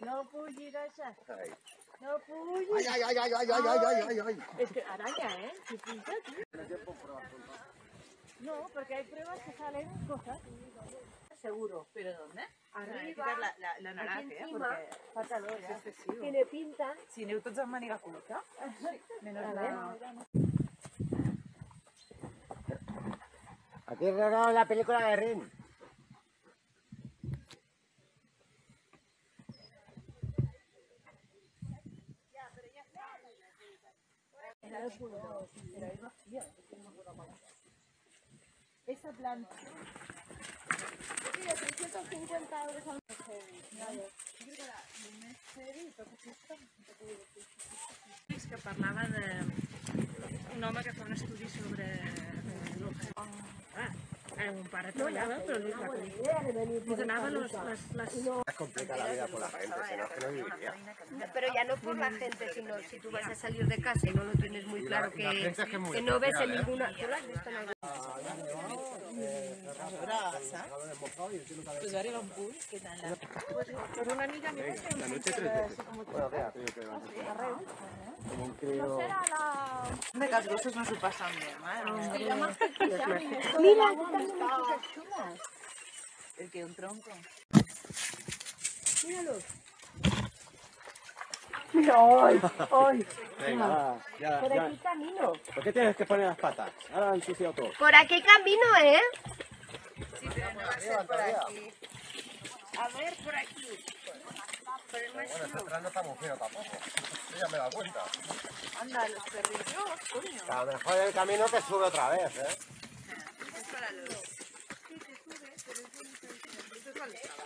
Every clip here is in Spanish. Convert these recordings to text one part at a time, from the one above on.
No pugis, això. Ai. No pugis. Ai, ai, ai, ai, ai, ai, ai, ai, ai. Es que araña, ¿eh? Si pinta aquí. No, porque hay pruebas que salen cosas. Seguro. ¿Pero dónde? Arriba, la naranja, aquí encima, falta dos, es ya. excesivo. Tiene pinta. Si aneu tots amb màniga curta, menos A la... Aquí rodaron la película de Rin. Esa planta. Mira, 350 euros al mes. És que parlava d'un home que fa un estudi sobre un pare treballava, però li donava les... Es complica la vida por la gente, si no es que no viviría. Pero ya no por la gente, sino si tú vas a salir de casa y no lo tienes muy claro, que no ves en ninguna... ¿Tú lo has visto en alguna? Pues arriba un punt que tant la... Per una amiga meva que La noche 3 veces. Bueno, vea, tío, que como un crío... De que els gossos no s'ho passen bé, madre mía. Mira, aquí también hay cosas chulas. El que un tronco. Míralos. Mira, hoy, hoy. Venga, ya, Por ya. aquí camino. ¿Por qué tienes que poner las patas? Ahora han ensuciado todo. Por aquí camino, ¿eh? Sí, pero no va a ser por aquí. A ver, por aquí. Por el más Bueno, este tren no está muy fino tampoco. Yo ya me he dado cuenta. Anda, los perrillos, coño. A lo mejor el camino te sube otra vez, ¿eh? Es para los... Sí, que sube, pero es bonito. ¿Esto es cuál estaba?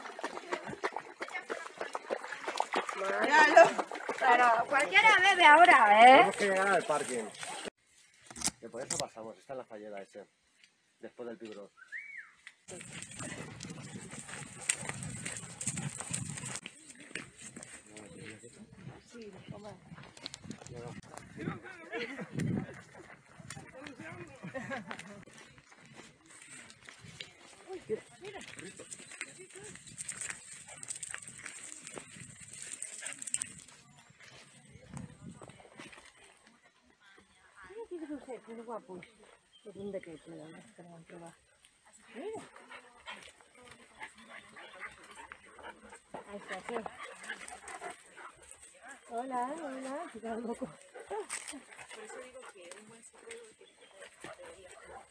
Míralo. Pero cualquiera bebe ahora, ¿eh? Tenemos que llegar al parking. Que por eso pasamos, está en la falleda ese. Después del tiburón. Sí, toma. Mira. Qué guapo. ¿Por dónde que te dan? Que no van a probar. Mira. Ahí está, sí. Hola, hola. Qué loco. Por eso digo que un buen psicólogo debería estar.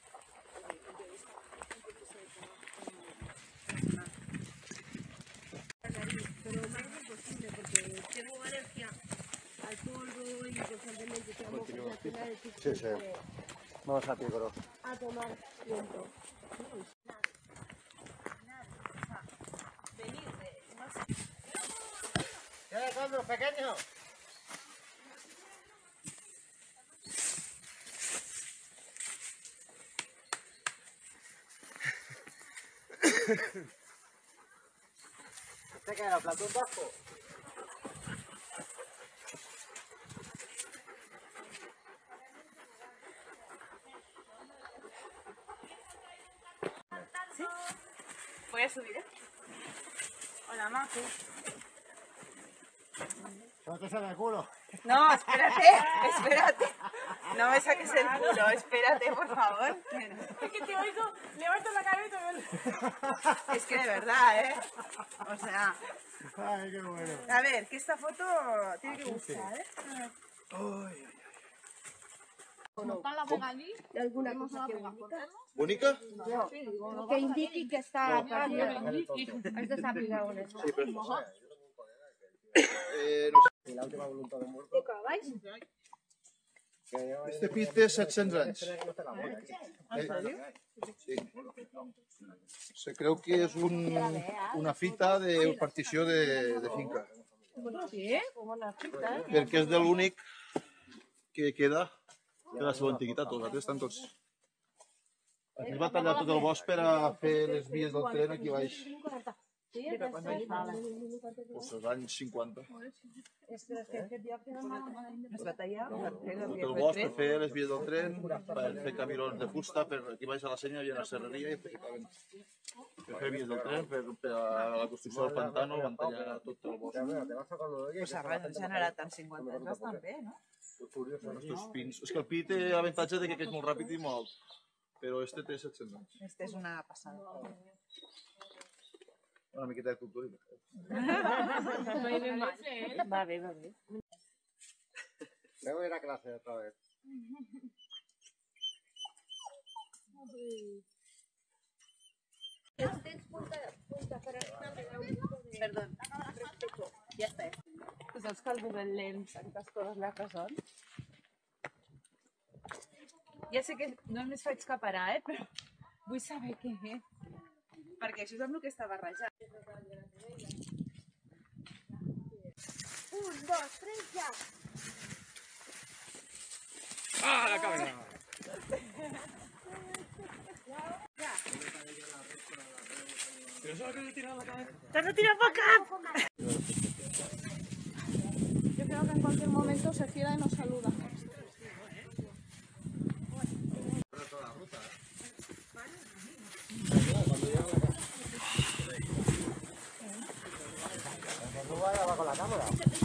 Pero más es posible porque tengo alergia al polvo y constantemente tengo que al final el Sí, sí. Vamos a Tigro. a tomar viento. ¿Qué le compro, pequeño? ¿Este qué era? ¿Platón vasco? Voy a subir, ¿eh? Hola, Macu. ¿Cómo te sale el culo? No, espérate, espérate. No me saques el culo, espérate, por favor. Es que te oigo, levanto la cabeza. Es que de verdad, ¿eh? O sea, Ay, qué bueno. a ver, que esta foto tiene que gustar, ¿eh? ¿Y alguna cosa que indica? ¿Bonica? Que indique que está has desaplicado en esto. Sí, pero no sé. Y la última voluntad de muerto. ¿Qué acabáis? Este pis té 700 anys. Sí. Se creu que és una fita de partició de finca. Sí, bona fita. Perquè és de l'únic que queda de la seva antiguitat. Els altres estan tots... Aquí es va tallar tot el bosc per a fer les vies del tren aquí baix. Pues els anys 50. Es batallava per fer Tot el el bosc per fer les vies del tren, per fer camins de fusta, per aquí baix a la senya hi havia una serreria i ficaven per fer vies del tren, per a la construcció del pantano, van tallar tot el bosc. Pues a Ràdio generat en 50 anys bastant bé, no? Estos pins. És que el pi té l'avantatge de que és molt ràpid i molt alt, però este té 700 anys. Este és una passada. Una miqueta de cultura. Va bé, va bé. Luego ir a clase otra vez. Perdó. Ja està. Tu saps que el Google Lens aquestes coses les resol? Ja sé que només faig que parar, però vull saber què és. Perquè això és amb el que està barrejat. 1, 2, 3, ja! ¡Ah, la cabra! ¿Pero eso es lo que le tiran a la cabeza? ¡Te has tirado para acá! Yo creo que en cualquier momento se gira y nos saluda. Con la cámara.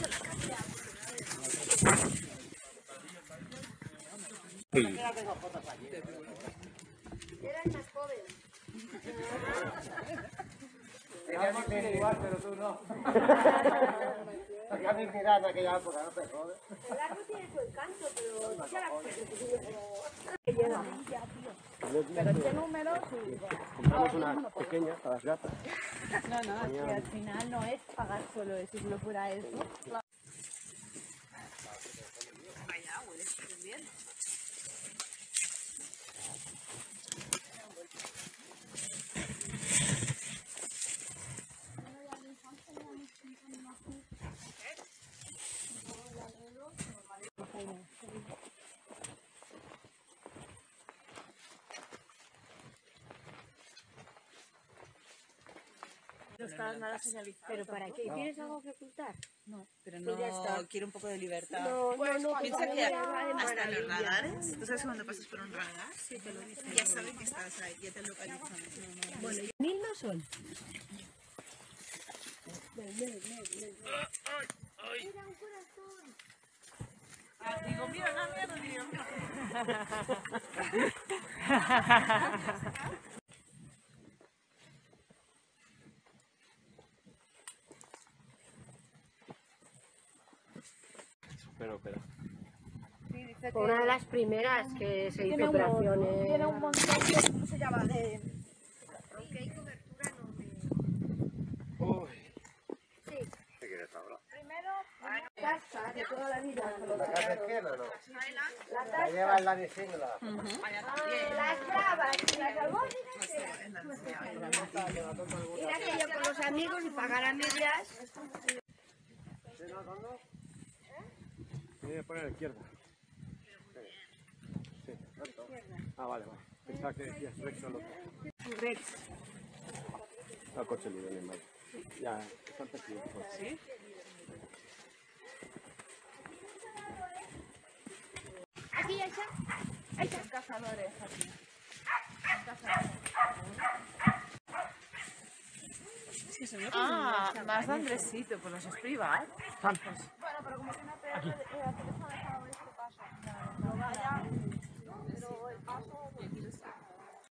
Eras más joven. Teníamos que ir igual, pero tú no. Ya me miras en aquella época, no te jodes. El árbol tiene su encanto, pero ya la Pero este número sí. Compramos una pequeña para las gatas. No, es que al final no es pagar solo eso, si solo fuera eso. Vaya, huele súper bien. ¿Pero para qué? ¿Tienes algo que ocultar? No, pero Pues ya está. no quiero un poco de libertad. No, Piensa que va de hasta los maravilla. radares, ¿tú sabes cuando pasas por un radar? Sí, te lo dicen. Ya saben que estás ahí, ya te localizan. Bueno, 1000 no son. Era un corazón. Digo, mira, no, digo. Espera. Fue una de las primeras que se hizo Tiene operaciones. Tiene un montón de... ¿Cómo se llama? Aunque hay cobertura, no me... Uy. Sí. ¿Qué quieres ahora? Primero, Casa de toda la vida. ¿La casa izquierda o no? La La taza, lleva en la bicicleta. las bravas y las albóndigas. Ir aquello con los amigos y pagar a medias. Tiene que poner a la izquierda. Sí, tanto. Ah, vale. Pensaba que decías Rex o lo otro. Rex. El coche libre, mi madre. Ya, bastante aquí. ¿Sí? Aquí ya está. hay tres cazadores aquí. Ah, más de Andresito, pues los has privado. Bueno, pero como que no te...